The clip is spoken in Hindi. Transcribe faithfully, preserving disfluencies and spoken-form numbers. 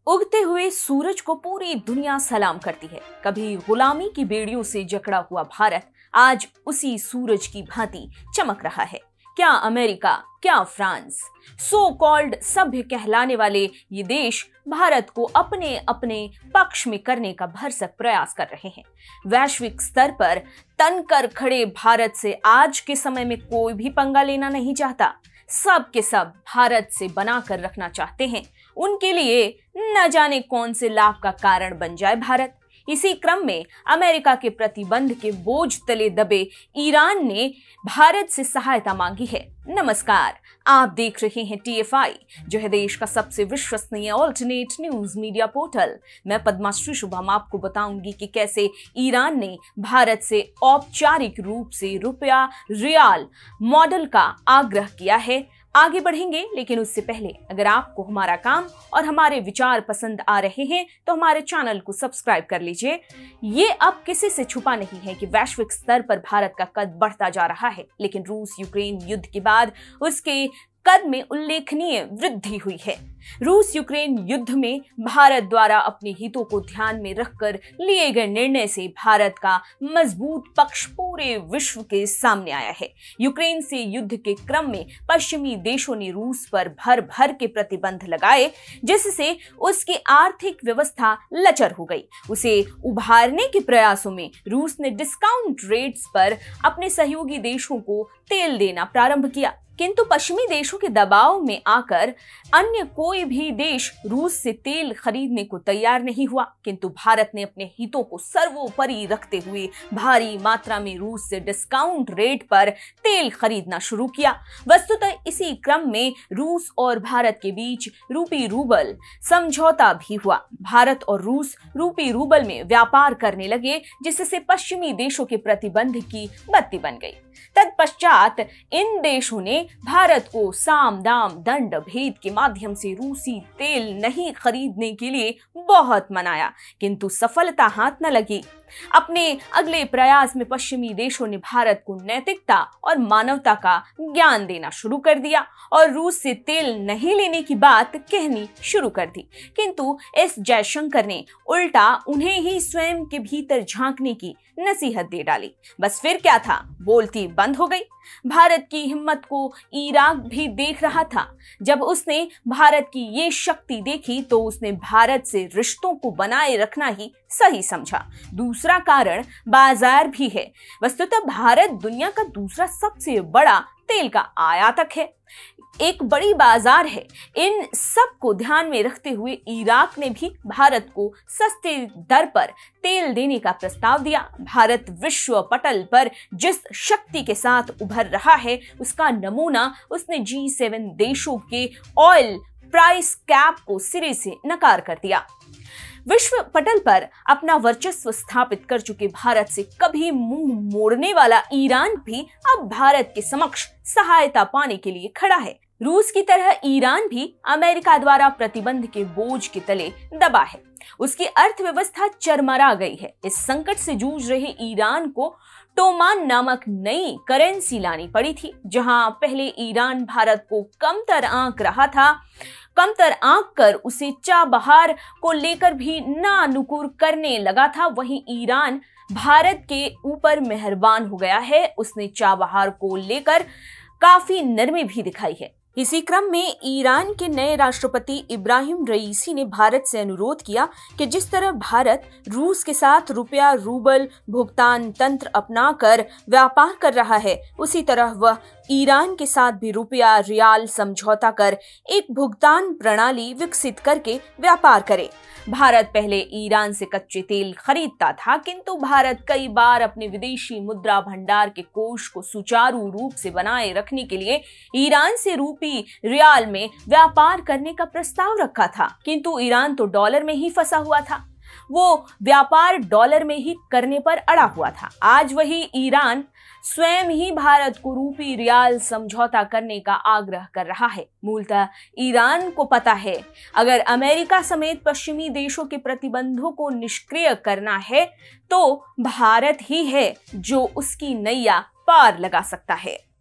उगते हुए सूरज को पूरी दुनिया सलाम करती है। कभी गुलामी की बेड़ियों से जकड़ा हुआ भारत आज उसी सूरज की भांति चमक रहा है। क्या अमेरिका, क्या फ्रांस, सो कॉल्ड सभ्य कहलाने वाले ये देश भारत को अपने अपने पक्ष में करने का भरसक प्रयास कर रहे हैं। वैश्विक स्तर पर तनकर खड़े भारत से आज के समय में कोई भी पंगा लेना नहीं चाहता। सब के सब भारत से बनाकर रखना चाहते हैं। उनके लिए न जाने कौन से लाभ का कारण बन जाए भारत। इसी क्रम में अमेरिका के प्रतिबंध के बोझ तले दबे ईरान ने भारत से सहायता मांगी है। नमस्कार, आप देख रहे हैं टी एफ आई, जो है देश का सबसे विश्वसनीय ऑल्टरनेट न्यूज मीडिया पोर्टल। मैं पद्माश्री शुभम आपको बताऊंगी कि कैसे ईरान ने भारत से औपचारिक रूप से रुपया रियाल मॉडल का आग्रह किया है। आगे बढ़ेंगे, लेकिन उससे पहले अगर आपको हमारा काम और हमारे विचार पसंद आ रहे हैं तो हमारे चैनल को सब्सक्राइब कर लीजिए। ये अब किसी से छुपा नहीं है कि वैश्विक स्तर पर भारत का कद बढ़ता जा रहा है, लेकिन रूस यूक्रेन युद्ध के बाद उसके कद में उल्लेखनीय वृद्धि हुई है। रूस यूक्रेन युद्ध में भारत द्वारा अपने हितों को ध्यान में रखकर लिए गए निर्णय से भारत का मजबूत पक्ष पूरे विश्व के सामने आया है। यूक्रेन से युद्ध के क्रम में पश्चिमी देशों ने रूस पर भर भर के प्रतिबंध लगाए, जिससे उसकी आर्थिक व्यवस्था लचर हो गई। उसे उभारने के प्रयासों में रूस ने डिस्काउंट रेट्स पर अपने सहयोगी देशों को तेल देना प्रारंभ किया, किंतु पश्चिमी देशों के दबाव में आकर अन्य कोई भी देश रूस से तेल खरीदने को तैयार नहीं हुआ। किंतु भारत ने अपने हितों को सर्वोपरि रखते हुए भारी मात्रा में रूस से डिस्काउंट रेट पर तेल खरीदना शुरू किया। वस्तुतः इसी क्रम में रूस और भारत के बीच रूपी रूबल समझौता भी हुआ। भारत और रूस रूपी रूबल में व्यापार करने लगे, जिससे पश्चिमी देशों के प्रतिबंध की बत्ती बन गई। तत्पश्चात इन देशों ने भारत को साम दाम दंड भेद के माध्यम से रूसी तेल नहीं खरीदने के लिए बहुत मनाया, किंतु सफलता हाथ न लगी। अपने अगले प्रयास में पश्चिमी देशों ने भारत को नैतिकता और मानवता का ज्ञान देना शुरू कर दिया और रूस से तेल नहीं लेने की बात कहनी शुरू कर दी। किंतु एस जयशंकर ने उल्टा उन्हें ही स्वयं के भीतर झांकने की नसीहत दे डाली। बस फिर क्या था, बोलती बंद हो गई। भारत की हिम्मत को इराक भी देख रहा था। जब उसने भारत की ये शक्ति देखी तो उसने भारत से रिश्तों को बनाए रखना ही सही समझा। दूसरा कारण बाजार भी है। वस्तुतः भारत दुनिया का दूसरा सबसे बड़ा तेल का आयातक है, एक बड़ी बाजार है। इन सब को ध्यान में रखते हुए इराक ने भी भारत को सस्ते दर पर तेल देने का प्रस्ताव दिया। भारत विश्व पटल पर जिस शक्ति के साथ उभर रहा है, उसका नमूना उसने जी सेवन देशों के ऑयल प्राइस कैप को सिरे से नकार कर दिया। विश्व पटल पर अपना वर्चस्व स्थापित कर चुके भारत से कभी मुंह मोड़ने वाला ईरान भी अब भारत के समक्ष सहायता पाने के लिए खड़ा है। रूस की तरह ईरान भी अमेरिका द्वारा प्रतिबंध के बोझ के तले दबा है। उसकी अर्थव्यवस्था चरमरा गई है। इस संकट से जूझ रहे ईरान को टोमान नामक नई करेंसी लानी पड़ी थी। जहां पहले ईरान भारत को कमतर आंक रहा था, कमतर आंक कर उसे चाबहार को लेकर भी नानुकुर करने लगा था, वहीं ईरान भारत के ऊपर मेहरबान हो गया है। उसने चाबहार को लेकर काफी नरमी भी दिखाई है। इसी क्रम में ईरान के नए राष्ट्रपति इब्राहिम रईसी ने भारत से अनुरोध किया कि जिस तरह भारत रूस के साथ रुपया रूबल भुगतान तंत्र अपनाकर व्यापार कर रहा है, उसी तरह वह ईरान के साथ भी रुपया रियाल समझौता कर एक भुगतान प्रणाली विकसित करके व्यापार करे। भारत पहले ईरान से कच्चे तेल खरीदता था, किंतु भारत कई बार अपने विदेशी मुद्रा भंडार के कोष को सुचारू रूप से बनाए रखने के लिए ईरान से रूपी रियाल में व्यापार करने का प्रस्ताव रखा था, किंतु ईरान तो डॉलर में ही फंसा हुआ था। वो व्यापार डॉलर में ही करने पर अड़ा हुआ था। आज वही ईरान स्वयं ही भारत को रूपी रियाल समझौता करने का आग्रह कर रहा है। मूलतः ईरान को पता है, अगर अमेरिका समेत पश्चिमी देशों के प्रतिबंधों को निष्क्रिय करना है तो भारत ही है जो उसकी नैया पार लगा सकता है।